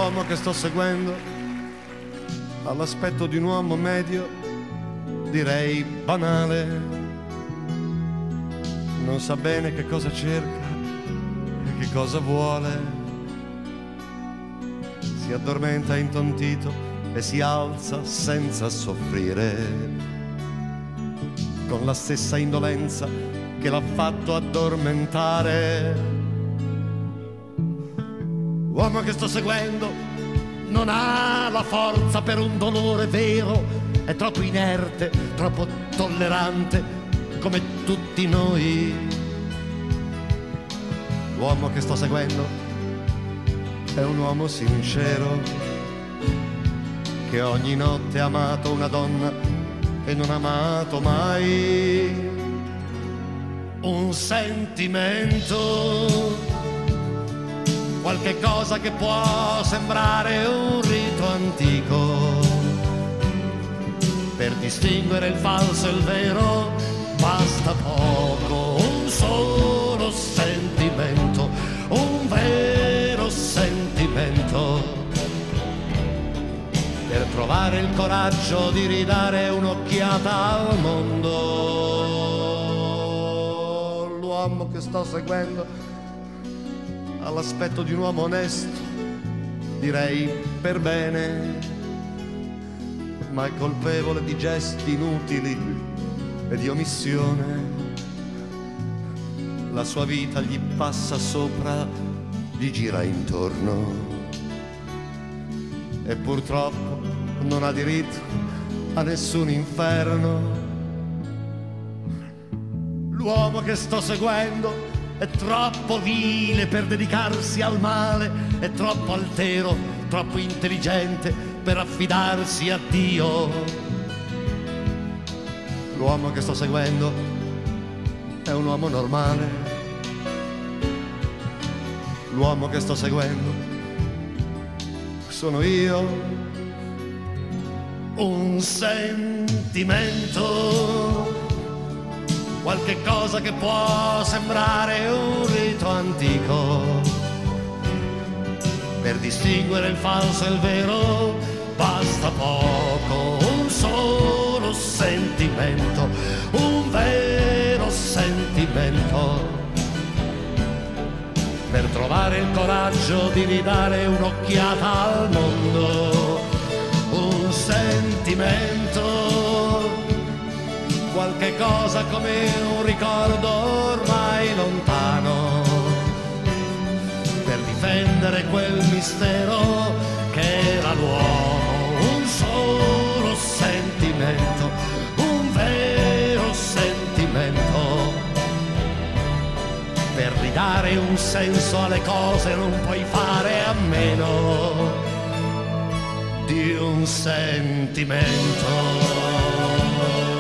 L'uomo che sto seguendo ha l'aspetto di un uomo medio, direi banale. Non sa bene che cosa cerca e che cosa vuole. Si addormenta intontito e si alza senza soffrire, con la stessa indolenza che l'ha fatto addormentare. L'uomo che sto seguendo non ha la forza per un dolore vero, è troppo inerte, troppo tollerante come tutti noi. L'uomo che sto seguendo è un uomo sincero, che ogni notte ha amato una donna e non ha amato mai un sentimento. Qualche cosa che può sembrare un rito antico. Per distinguere il falso e il vero basta poco, un solo sentimento, un vero sentimento, per trovare il coraggio di ridare un'occhiata al mondo. L'uomo che sto seguendo ha l'aspetto di un uomo onesto, direi per bene, ma è colpevole di gesti inutili e di omissione. La sua vita gli passa sopra, gli gira intorno e purtroppo non ha diritto a nessun inferno. L'uomo che sto seguendo è troppo vile per dedicarsi al male, è troppo altero, troppo intelligente per affidarsi a Dio. L'uomo che sto seguendo è un uomo normale. L'uomo che sto seguendo sono io. Un sentimento, qualche cosa che può sembrare un rito antico. Per distinguere il falso e il vero basta poco, un solo sentimento, un vero sentimento, per trovare il coraggio di ridare un'occhiata al mondo. Un sentimento, qualche cosa come un ricordo ormai lontano, per difendere quel mistero che era l'uomo. Un solo sentimento, un vero sentimento, per ridare un senso alle cose non puoi fare a meno di un sentimento.